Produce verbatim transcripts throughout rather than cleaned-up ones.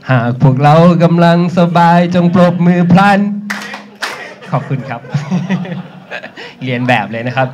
หากพวกเรากำลังสบายจงปรบมือพลันขอบคุณครับ เรียนแบบเลยนะครับ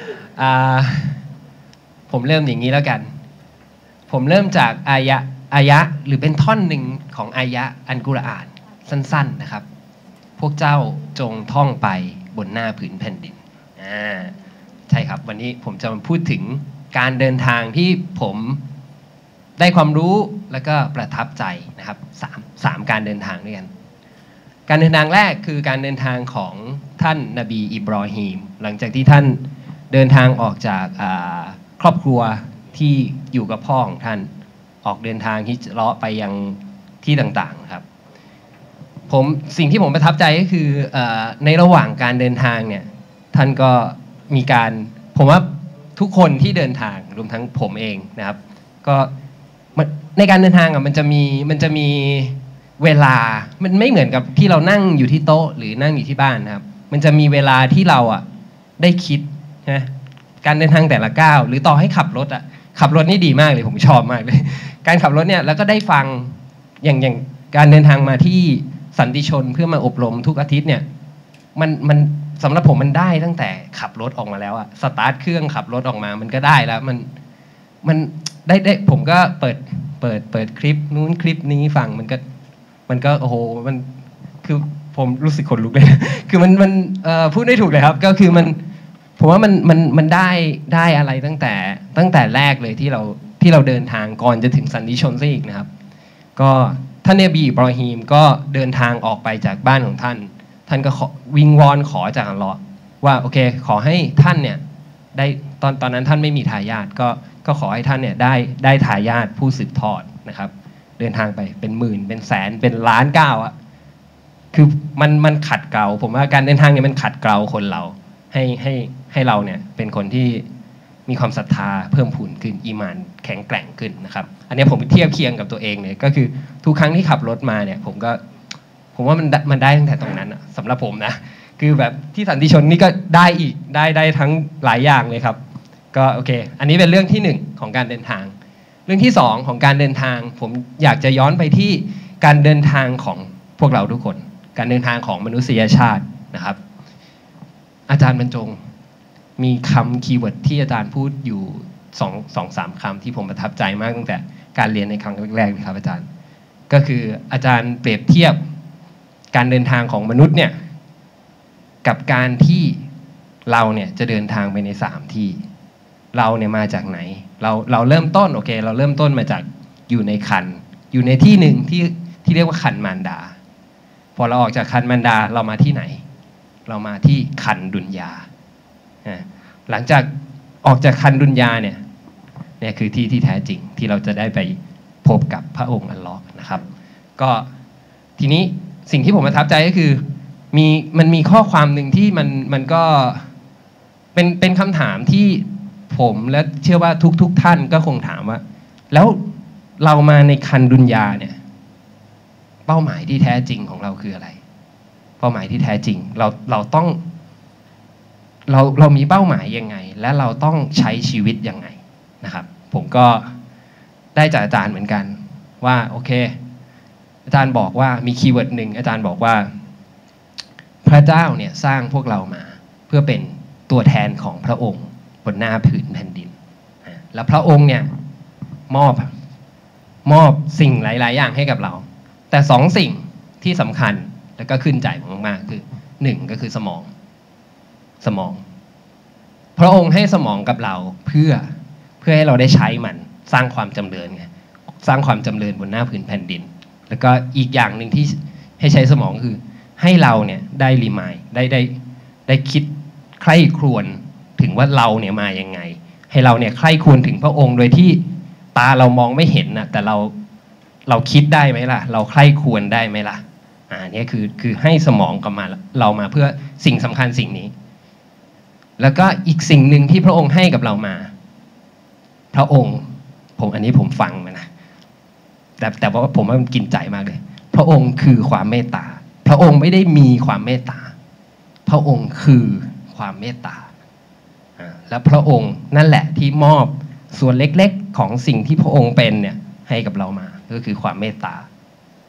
ผมเริ่มอย่างนี้แล้วกันผมเริ่มจากอายะอายะหรือเป็นท่อนหนึ่งของอายะอันกุรอานสั้นๆนะครับพวกเจ้าจงท่องไปบนหน้าผืนแผ่นดินอ่าใช่ครับวันนี้ผมจะมาพูดถึงการเดินทางที่ผมได้ความรู้แล้วก็ประทับใจนะครับสามสามการเดินทางด้วยกันการเดินทางแรกคือการเดินทางของท่านนบีอิบรอฮีมหลังจากที่ท่านเดินทางออกจากครอบครัวที่อยู่กับพ่อของท่านออกเดินทางฮิจเราะห์ไปยังที่ต่างๆครับผมสิ่งที่ผมประทับใจก็คือในระหว่างการเดินทางเนี่ยท่านก็มีการผมว่าทุกคนที่เดินทางรวมทั้งผมเองนะครับก็ในการเดินทางอ่ะมันจะมีมันจะมีเวลามันไม่เหมือนกับที่เรานั่งอยู่ที่โต๊ะหรือนั่งอยู่ที่บ้านนะครับมันจะมีเวลาที่เราอ่ะได้คิดนะการเดินทางแต่ละก้าวหรือต่อให้ขับรถอ่ะขับรถนี่ดีมากเลยผมชอบมากเลยการขับรถเนี่ยแล้วก็ได้ฟังอย่างอย่างการเดินทางมาที่สันติชนเพื่อมาอบรมทุกอาทิตย์เนี่ยมันมันสำหรับผมมันได้ตั้งแต่ขับรถออกมาแล้วอะสตาร์ทเครื่องขับรถออกมามันก็ได้แล้วมันมันได้ได้ผมก็เปิดเปิดเปิดคลิปนู้นคลิปนี้ฟังมันก็มันก็โอ้โหมันคือผมรู้สึกขนลุกเลยคือมันมันเอ่อพูดได้ถูกเลยครับก็คือมันผมว่ามันมันมันได้ได้อะไรตั้งแต่ตั้งแต่แรกเลยที่เราที่เราเดินทางก่อนจะถึงสันติชนซะอีกนะครับก็ท่านนบีอิบรอฮีมก็เดินทางออกไปจากบ้านของท่านท่านก็วิงวอนขอจากอัลเลาะห์ว่าโอเคขอให้ท่านเนี่ยได้ตอนตอนนั้นท่านไม่มีทายาทก็ก็ขอให้ท่านเนี่ยได้ได้ทายาทผู้สืบทอดนะครับเดินทางไปเป็นหมื่นเป็นแสนเป็นล้านก้าวอะคือมันมันขัดเกลาผมว่าการเดินทางเนี่ยมันขัดเกลาคนเราให้ให้ให้เราเนี่ยเป็นคนที่มีความศรัทธาเพิ่มพูนขึ้นอีหม่านแข็งแกร่งขึ้นนะครับอันนี้ผมเทียบเคียงกับตัวเองเลยก็คือทุกครั้งที่ขับรถมาเนี่ยผมก็ผมว่ามันมันได้ตั้งแต่ตรงนั้นสำหรับผมนะคือแบบที่สันติชนนี่ก็ได้อีกได้ได้ทั้งหลายอย่างเลยครับก็โอเคอันนี้เป็นเรื่องที่หนึ่งของการเดินทางเรื่องที่สองของการเดินทางผมอยากจะย้อนไปที่การเดินทางของพวกเราทุกคนการเดินทางของมนุษยชาตินะครับอาจารย์บรรจงมีคำคีย์เวิร์ดที่อาจารย์พูดอยู่สองสองสามคำที่ผมประทับใจมากตั้งแต่การเรียนในครั้งแรกๆเลยครับอาจารย์ก็คืออาจารย์เปรียบเทียบการเดินทางของมนุษย์เนี่ยกับการที่เราเนี่ยจะเดินทางไปในสามที่เราเนี่ยมาจากไหนเราเราเริ่มต้นโอเคเราเริ่มต้นมาจากอยู่ในครรภ์อยู่ในที่หนึ่งที่ที่เรียกว่าครรภ์มารดาพอเราออกจากครรภ์มารดาเรามาที่ไหนเรามาที่ครรภ์ดุนยาหลังจากออกจากครรภ์ดุนยาเนี่ยเนี่ยคือที่ที่แท้จริงที่เราจะได้ไปพบกับพระองค์อัลเลาะห์นะครับก็ทีนี้สิ่งที่ผมประทับใจก็คือมีมันมีข้อความหนึ่งที่มันมันก็เป็นเป็นคำถามที่ผมและเชื่อว่าทุกๆท่านก็คงถามว่าแล้วเรามาในครรภ์ดุนยาเนี่ยเป้าหมายที่แท้จริงของเราคืออะไรเป้าหมายที่แท้จริงเราเราต้องเราเรามีเป้าหมายยังไงและเราต้องใช้ชีวิตยังไงนะครับผมก็ได้จากอาจารย์เหมือนกันว่าโอเคอาจารย์บอกว่ามีคีย์เวิร์ดหนึ่งอาจารย์บอกว่าพระเจ้าเนี่ยสร้างพวกเรามาเพื่อเป็นตัวแทนของพระองค์บนหน้าผืนแผ่นดินแล้วพระองค์เนี่ยมอบมอบสิ่งหลายๆอย่างให้กับเราแต่สองสิ่งที่สำคัญแล้วก็ขึ้นใจผมมากๆคือหนึ่งก็คือสมองสมองพระองค์ให้สมองกับเราเพื่อเพื่อให้เราได้ใช้มันสร้างความจำเริญไงสร้างความจำเริญบนหน้าผืนแผ่นดินแล้วก็อีกอย่างหนึ่งที่ให้ใช้สมองคือให้เราเนี่ยได้รีมายได้ได้ได้คิดใคร่ครวญถึงว่าเราเนี่ยมายังไงให้เราเนี่ยใคร่ครวญถึงพระองค์โดยที่ตาเรามองไม่เห็นนะแต่เราเราคิดได้ไหมล่ะเราใคร่ครวญได้ไหมล่ะอ่านี่คือคือให้สมองกับมาเรามาเพื่อสิ่งสำคัญสิ่งนี้แล้วก็อีกสิ่งหนึ่งที่พระองค์ให้กับเรามาพระองค์ผมอันนี้ผมฟังมานะแต่แต่ว่าผมว่ามันกินใจมากเลยพระองค์คือความเมตตาพระองค์ไม่ได้มีความเมตตาพระองค์คือความเมตตาและพระองค์นั่นแหละที่มอบส่วนเล็กๆของสิ่งที่พระองค์เป็นเนี่ยให้กับเรามาก็คือความเมตตา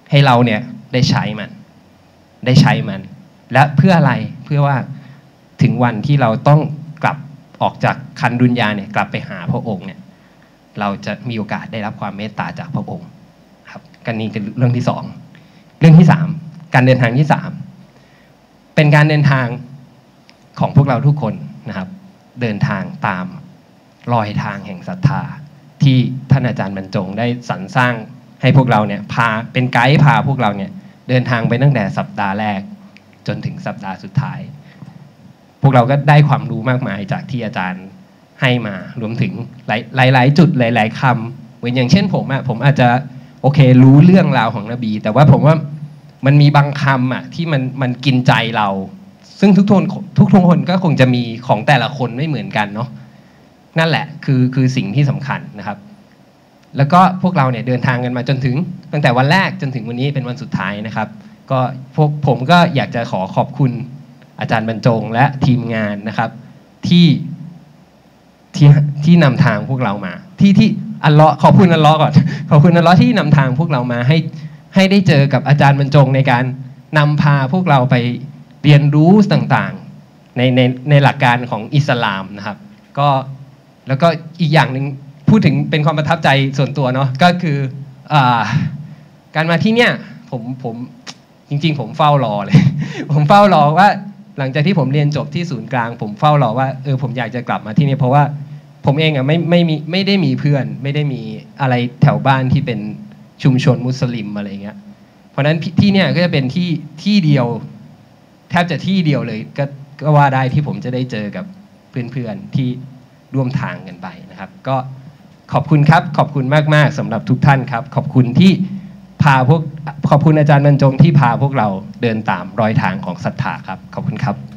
ให้เราเนี่ยได้ใช้มันได้ใช้มันและเพื่ออะไรเพื่อว่าถึงวันที่เราต้องกลับออกจากคันดุนยาเนี่ยกลับไปหาพระองค์เนี่ยเราจะมีโอกาสได้รับความเมตตาจากพระองค์ครับกันนี้เป็นเรื่องที่สองเรื่องที่สามการเดินทางที่สามเป็นการเดินทางของพวกเราทุกคนนะครับเดินทางตามรอยทางแห่งศรัทธาที่ท่านอาจารย์บรรจงได้สรรสร้างให้พวกเราเนี่ยพาเป็นไกด์พาพวกเราเนี่ยเดินทางไปตั้งแต่สัปดาห์แรกจนถึงสัปดาห์สุดท้ายพวกเราก็ได้ความรู้มากมายจากที่อาจารย์ให้มารวมถึงหลายหลายๆจุดหลายๆคำเหมือนอย่างเช่นผมอะผมอาจจะโอเครู้เรื่องราวของนบีแต่ว่าผมว่ามันมีบางคำอะที่มันมันกินใจเราซึ่งทุกคนทุกทุกคนก็คงจะมีของแต่ละคนไม่เหมือนกันเนาะนั่นแหละคือคือสิ่งที่สำคัญนะครับแล้วก็พวกเราเนี่ยเดินทางกันมาจนถึงตั้งแต่วันแรกจนถึงวันนี้เป็นวันสุดท้ายนะครับก็พวกผมก็อยากจะขอขอบคุณอาจารย์บรรจงและทีมงานนะครับที่ที่ที่นำทางพวกเรามาที่ที่อัลเลาะห์ขอบคุณอัลเลาะห์ก่อนขอบคุณอัลเลาะห์ที่นำทางพวกเรามาให้ให้ได้เจอกับอาจารย์บรรจงในการนำพาพวกเราไปเรียนรู้ต่างๆในในในหลักการของอิสลามนะครับก็แล้วก็อีกอย่างหนึ่งพูดถึงเป็นความประทับใจส่วนตัวเนาะก็คืออ่าการมาที่เนี่ยผมผมจริงๆผมเฝ้ารอเลยผมเฝ้ารอว่าหลังจากที่ผมเรียนจบที่ศูนย์กลางผมเฝ้ารอว่าเออผมอยากจะกลับมาที่นี่เพราะว่าผมเองอ่ะไม่ไม่มีไม่ได้มีเพื่อนไม่ได้มีอะไรแถวบ้านที่เป็นชุมชนมุสลิมอะไรเงี้ยเพราะฉะนั้นที่เนี่ยก็จะเป็นที่ที่เดียวแทบจะที่เดียวเลยก็ก็ว่าได้ที่ผมจะได้เจอกับเพื่อนๆที่ร่วมทางกันไปนะครับก็ขอบคุณครับขอบคุณมากๆสำหรับทุกท่านครับขอบคุณที่พาพวกขอบคุณอาจารย์บรรจงที่พาพวกเราเดินตามรอยทางของศรัทธาครับขอบคุณครับ